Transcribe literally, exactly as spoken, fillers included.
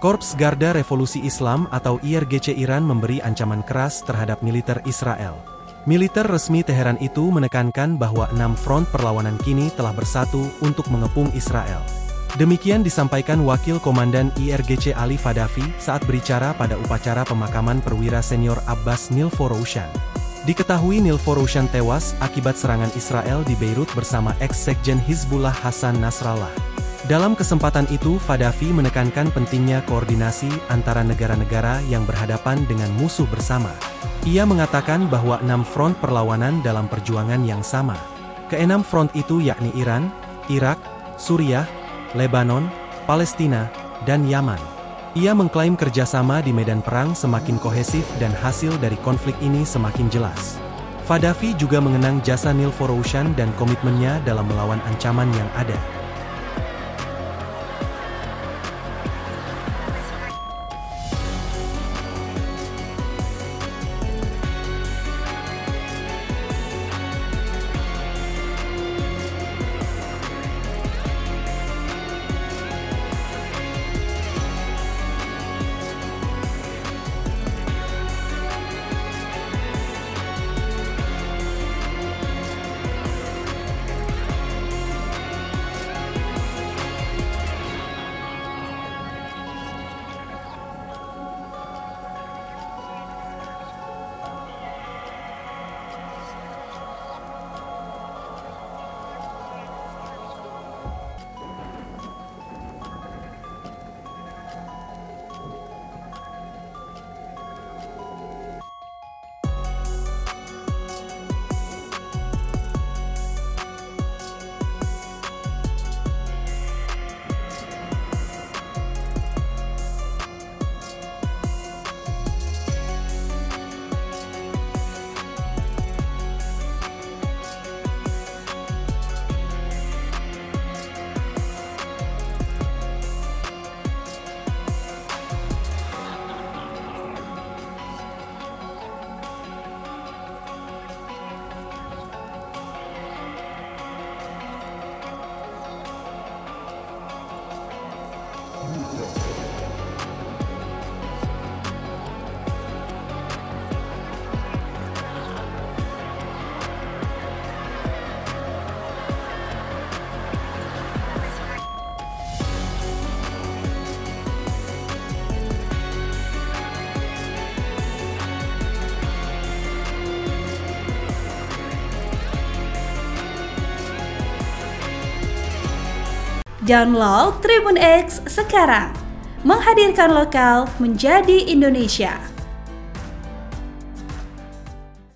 Korps Garda Revolusi Islam atau I R G C Iran memberi ancaman keras terhadap militer Israel. Militer resmi Teheran itu menekankan bahwa enam front perlawanan kini telah bersatu untuk mengepung Israel. Demikian disampaikan Wakil Komandan I R G C Ali Fadavi saat berbicara pada upacara pemakaman perwira senior Abbas Nilforoshan. Diketahui Nilforoshan tewas akibat serangan Israel di Beirut bersama ex-sekjen Hizbullah Hasan Nasrallah. Dalam kesempatan itu, Fadavi menekankan pentingnya koordinasi antara negara-negara yang berhadapan dengan musuh bersama. Ia mengatakan bahwa enam front perlawanan dalam perjuangan yang sama. Keenam front itu yakni Iran, Irak, Suriah, Lebanon, Palestina, dan Yaman. Ia mengklaim kerjasama di medan perang semakin kohesif dan hasil dari konflik ini semakin jelas. Fadavi juga mengenang jasa Nilforoshan dan komitmennya dalam melawan ancaman yang ada. Download Tribun X sekarang, menghadirkan lokal menjadi Indonesia.